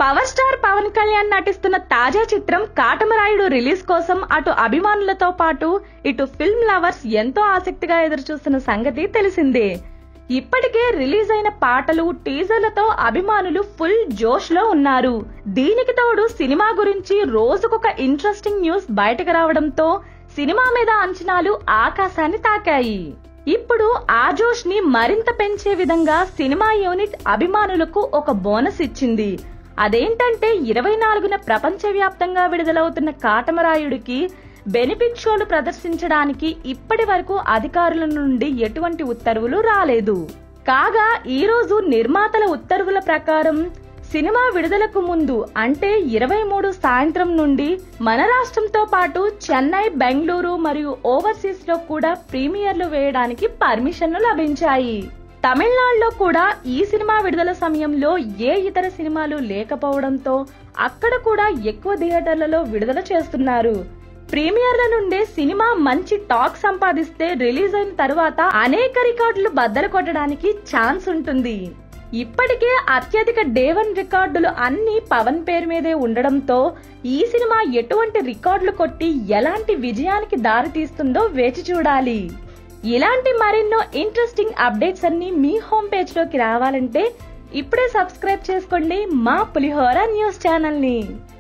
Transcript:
Power star Pawan Kalyan నటిస్తున్న తాజా చిత్రం కాటమరాయుడు రిలీజ్ కోసం అటు అభిమానులతో పాటు ఇటు ఫిల్మ్ లవర్స్ ఎంతో ఆసక్తిగా ఎదురుచూస్తున్న సంగతి తెలిసిందే. ఇప్పటికే రిలీజ్ అయిన పాటలు, టీజర్లతో అభిమానులు ఫుల్ జోష్ లో ఉన్నారు. దీనికి తోడు సినిమా గురించి రోజుకొక ఇంట్రెస్టింగ్ న్యూస్ బయటకు రావడంతో సినిమా మీద అంచనాలు ఆకాశాన్ని తాకాయి. ఇప్పుడు ఆ జోష్ ని మరింత పెంచే విధంగా సినిమా యూనిట్ అభిమానులకు ఒక బోనస్ ఇచ్చింది. అదేంటంటే 24న ప్రపంచవ్యాప్తంగా విడుదలవుతున్న కాటమరాయుడికి బెనిఫిట్ షోలు ప్రదర్శించడానికి ఇప్పటి వరకు అధికారుల నుండి ఎటువంటి ఉత్తర్వులు రాలేదు. కాగా ఈ రోజు నిర్మాతల ఉత్తర్వుల ప్రకారం సినిమా విడుదలకు ముందు అంటే 23 సాయంత్రం నుండి మన రాష్ట్రంతో పాటు చెన్నై, బెంగళూరు మరియు ఓవర్సీస్ లో కూడా ప్రీమియర్లు వేయడానికి పర్మిషన్లు లభించాయి. తమిళనాడులో కూడా ఈ సినిమా విడుదల సమయంలో ఏ ఇతర సినిమాలు లేకపోవడంతో అక్కడ కూడా ఎక్కువ థియేటర్లలో విడుదల చేస్తున్నారు. ప్రీమియర్ల నుండే సినిమా మంచి టాక్ సంపాదిస్తే రిలీజ్ అయిన తరువాత అనేక రికార్డులు బద్దలు కొట్టడానికి ఛాన్స్ ఉంటుంది. ఇప్పటికే అత్యధిక డే 1 రికార్డులు అన్ని పవన్ పేరు మీదే ఉండడంతో ఈ సినిమా ఎటువంటి రికార్డులు కొట్టి ఎలాంటి విజయానికి దారి తీస్తుందో వేచి చూడాలి. ఇలాంటి మరెన్నో ఇంట్రెస్టింగ్ అప్డేట్స్ అన్ని మీ హోమ్ పేజ్ లోకి రావాలంటే ఇప్పుడే సబ్స్క్రైబ్ చేసుకోండి మా పులిహోర న్యూస్ ఛానల్ ని.